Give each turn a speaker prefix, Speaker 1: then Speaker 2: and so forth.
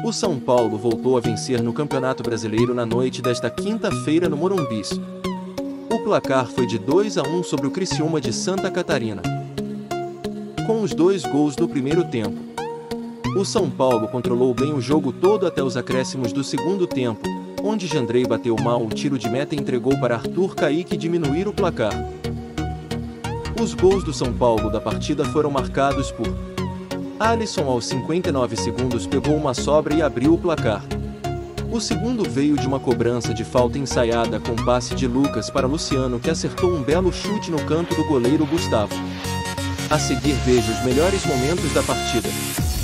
Speaker 1: O São Paulo voltou a vencer no Campeonato Brasileiro na noite desta quinta-feira no Morumbi. O placar foi de 2-1 sobre o Criciúma de Santa Catarina, com os 2 gols do primeiro tempo. O São Paulo controlou bem o jogo todo até os acréscimos do segundo tempo, onde Jandrei bateu mal um tiro de meta e entregou para Arthur Caíque diminuir o placar. Os gols do São Paulo da partida foram marcados por Alisson aos 59 segundos pegou uma sobra e abriu o placar. O segundo veio de uma cobrança de falta ensaiada com passe de Lucas para Luciano, que acertou um belo chute no canto do goleiro Gustavo. A seguir veja os melhores momentos da partida.